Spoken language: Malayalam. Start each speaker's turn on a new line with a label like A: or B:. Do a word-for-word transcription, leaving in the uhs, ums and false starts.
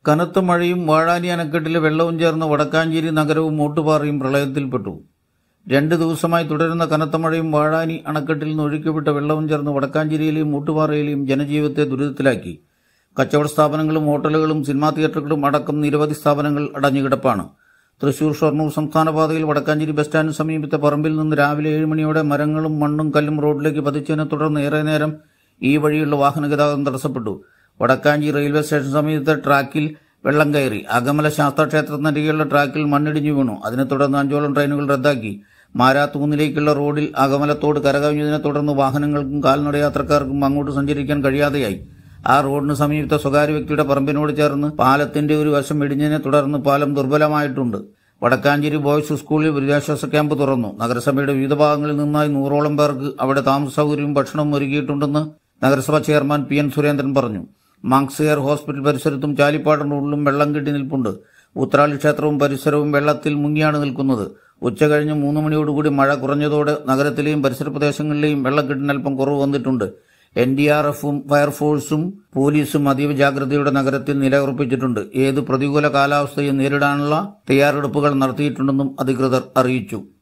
A: കനത്ത മഴയും വാഴാനി അണക്കെട്ടിലെ വെള്ളവും ചേർന്ന് വടക്കാഞ്ചേരി നഗരവും മൂട്ടുപാറയും പ്രളയത്തിൽപ്പെട്ടു. രണ്ട് ദിവസമായി തുടരുന്ന കനത്ത മഴയും വാഴാനി അണക്കെട്ടിൽ നിന്ന് ഒഴുക്കിവിട്ട വെള്ളവും ചേർന്ന് വടക്കാഞ്ചേരിയിലെയും മൂട്ടുപാറയിലെയും ജനജീവിതത്തെ ദുരിതത്തിലാക്കി. കച്ചവട സ്ഥാപനങ്ങളും ഹോട്ടലുകളും സിനിമാ തിയേറ്ററുകളും അടക്കം നിരവധി സ്ഥാപനങ്ങൾ അടഞ്ഞുകിടപ്പാണ്. തൃശൂർ ഷൊർണൂർ സംസ്ഥാന പാതയിൽ വടക്കാഞ്ചേരി ബസ് സ്റ്റാൻഡിന് സമീപത്തെ പറമ്പിൽ നിന്ന് രാവിലെ ഏഴ് മണിയോടെ മരങ്ങളും മണ്ണും കല്ലും റോഡിലേക്ക് പതിച്ചതിനെ തുടർന്ന് ഏറെ നേരം ഈ വഴിയുള്ള വാഹനഗതാഗതം തടസ്സപ്പെട്ടു. വടക്കാഞ്ചേരി റെയിൽവേ സ്റ്റേഷൻ സമീപത്തെ ട്രാക്കിൽ വെള്ളം കയറി. അകമല ശാസ്താക്ഷേത്രത്തിനരികെയുള്ള ട്രാക്കിൽ മണ്ണിടിഞ്ഞു വീണു. അതിനെ തുടർന്ന് അഞ്ചോളം ട്രെയിനുകൾ റദ്ദാക്കി. മാരാത്തൂന്നിലേക്കുള്ള റോഡിൽ അകമലത്തോട് കരകവിഞ്ഞതിനെ തുടർന്ന് വാഹനങ്ങൾക്കും കാൽനട യാത്രക്കാർക്കും അങ്ങോട്ട് സഞ്ചരിക്കാൻ കഴിയാതെയായി. ആ റോഡിന് സമീപത്തെ സ്വകാര്യ വ്യക്തിയുടെ പറമ്പിനോട് ചേർന്ന് പാലത്തിന്റെ ഒരു വശം ഇടിഞ്ഞതിനെ തുടർന്ന് പാലം ദുർബലമായിട്ടുണ്ട്. വടക്കാഞ്ചേരി ബോയ്സ് സ്കൂളിൽ ദുരിതാശ്വാസ ക്യാമ്പ് തുറന്നു. നഗരസഭയുടെ വിവിധ ഭാഗങ്ങളിൽ നിന്നായി നൂറോളം പേർക്ക് അവിടെ താമസ സൗകര്യവും ഭക്ഷണവും ഒരുക്കിയിട്ടുണ്ടെന്ന് നഗരസഭാ ചെയർമാൻ പി എൻ സുരേന്ദ്രൻ പറഞ്ഞു. മാങ്സ് എയർ ഹോസ്പിറ്റൽ പരിസരത്തും ചാലിപ്പാടൻ റോഡിലും വെള്ളം കെട്ടി നിൽപ്പുണ്ട്. ഉത്രാളി ക്ഷേത്രവും പരിസരവും വെള്ളത്തിൽ മുങ്ങിയാണ് നിൽക്കുന്നത്. ഉച്ച കഴിഞ്ഞ് മൂന്ന് മണിയോടുകൂടി മഴ കുറഞ്ഞതോടെ നഗരത്തിലെയും പരിസര പ്രദേശങ്ങളിലെയും വെള്ളക്കെട്ടിനൽപ്പം കുറവ് വന്നിട്ടുണ്ട്. എൻ ഡി ആർ എഫും ഫയർഫോഴ്സും പോലീസും അതീവ ജാഗ്രതയോടെ നഗരത്തിൽ നിലയുറപ്പിച്ചിട്ടുണ്ട്. ഏത് പ്രതികൂല കാലാവസ്ഥയും നേരിടാനുള്ള തയ്യാറെടുപ്പുകൾ നടത്തിയിട്ടുണ്ടെന്നും അധികൃതർ അറിയിച്ചു.